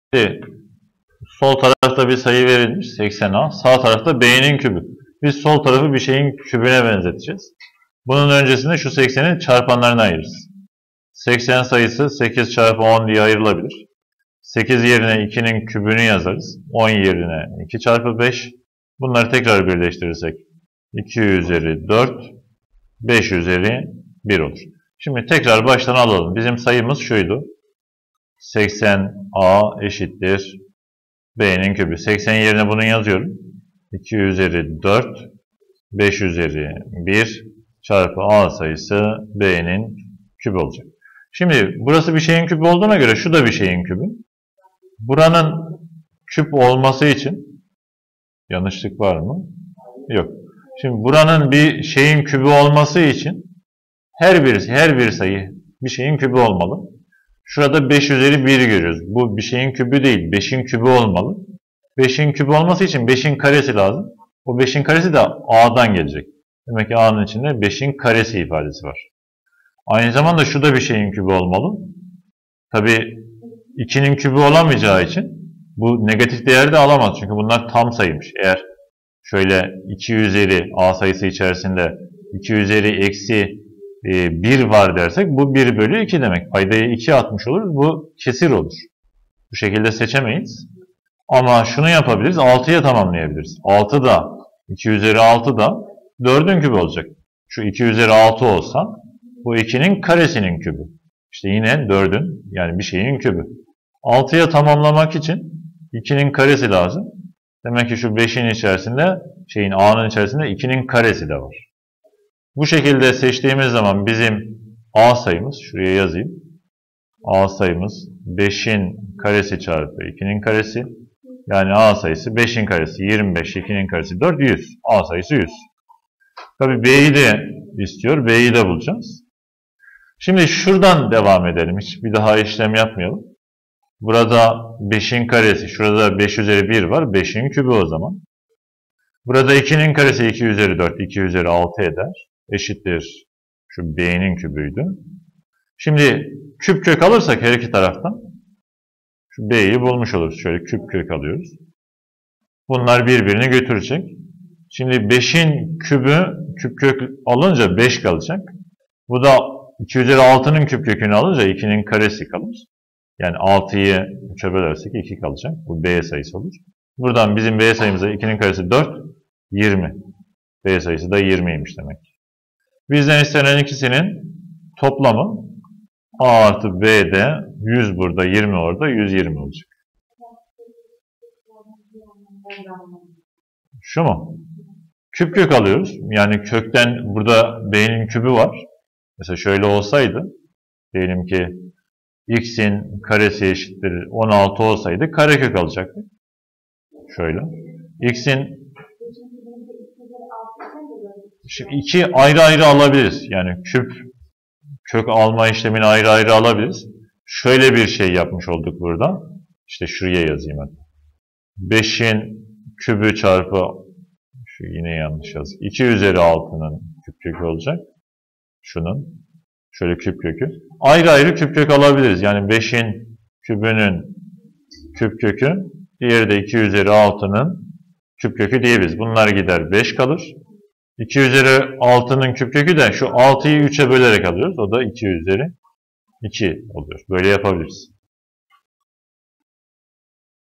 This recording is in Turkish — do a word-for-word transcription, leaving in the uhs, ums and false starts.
Şimdi sol tarafta bir sayı verilmiş seksen A. Sağ tarafta B'nin kübü. Biz sol tarafı bir şeyin kübüne benzeteceğiz. Bunun öncesinde şu seksenin çarpanlarını ayırırız. seksen sayısı sekiz çarpı on diye ayrılabilir. sekiz yerine ikinin kübünü yazarız. on yerine iki çarpı beş. Bunları tekrar birleştirirsek iki üzeri dört, beş üzeri bir olur. Şimdi tekrar baştan alalım. Bizim sayımız şuydu. seksen A eşittir B'nin kübü. seksen yerine bunu yazıyorum. iki üzeri dört, beş üzeri bir çarpı A sayısı B'nin kübü olacak. Şimdi burası bir şeyin kübü olduğuna göre şu da bir şeyin kübü. Buranın küp olması için yanlışlık var mı? Yok. Şimdi buranın bir şeyin kübü olması için her bir her bir sayı bir şeyin kübü olmalı. Şurada beş üzeri bir görüyoruz. Bu bir şeyin kübü değil, beşin kübü olmalı. beşin kübü olması için beşin karesi lazım. O beşin karesi de A'dan gelecek. Demek ki A'nın içinde beşin karesi ifadesi var. Aynı zamanda şu da bir şeyin kübü olmalı. Tabi ikinin kübü olamayacağı için bu negatif değeri de alamaz. Çünkü bunlar tam sayıymış. Eğer şöyle iki üzeri A sayısı içerisinde iki üzeri eksi bir var dersek bu bir bölü iki demek. Paydayı ikiye atmış oluruz. Bu kesir olur. Bu şekilde seçemeyiz. Ama şunu yapabiliriz. altıya tamamlayabiliriz. altı da iki üzeri altı da dördün kübü olacak. Şu iki üzeri altı olsa bu ikinin karesinin kübü. İşte yine dördün yani bir şeyin kübü. altıya tamamlamak için ikinin karesi lazım. Demek ki şu beşin içerisinde şeyin A'nın içerisinde ikinin karesi de var. Bu şekilde seçtiğimiz zaman bizim A sayımız, şuraya yazayım. A sayımız beşin karesi çarpı ikinin karesi. Yani A sayısı beşin karesi yirmi beş, ikinin karesi dört, yüz. A sayısı yüz. Tabii B'yi de istiyor. B'yi de bulacağız. Şimdi şuradan devam edelim. Hiç bir daha işlem yapmayalım. Burada beşin karesi, şurada beş üzeri bir var. beşin kübü o zaman. Burada ikinin karesi iki üzeri dört, iki üzeri altı eder. Eşittir. Şu B'nin kübüydü. Şimdi küp kök alırsak her iki taraftan şu B'yi bulmuş oluruz. Şöyle küp kök alıyoruz. Bunlar birbirini götürecek. Şimdi beşin kübü küp kök alınca beş kalacak. Bu da iki üzeri altının küp kökünü alınca ikinin karesi kalır. Yani altıyı üçe bölersek iki kalacak. Bu B sayısı olur. Buradan bizim B sayımıza ikinin karesi dört, yirmi. B sayısı da yirmiymiş demek. Bizden istenen ikisinin toplamı A artı B'de yüz burada, yirmi orada, yüz yirmi olacak. Şu mu? Küp kök alıyoruz. Yani kökten burada B'nin kübü var. Mesela şöyle olsaydı, diyelim ki x'in karesi eşittir on altı olsaydı karekök alacaktık. Şöyle. X'in şimdi iki ayrı ayrı alabiliriz. Yani küp kök alma işlemini ayrı ayrı alabiliriz. Şöyle bir şey yapmış olduk burada. İşte şuraya yazayım ben. beşin kübü çarpı şu yine yanlış yazdık. iki üzeri altının küp kökü olacak. Şunun. Şöyle küp kökü. Ayrı ayrı küp kök alabiliriz. Yani beşin kübünün küp kökü, diğeri de iki üzeri altının küp kökü diyebiliriz. Bunlar gider beş kalır. iki üzeri altının küp kökü de şu altıyı üçe bölerek alıyoruz. O da iki üzeri iki oluyor. Böyle yapabiliriz.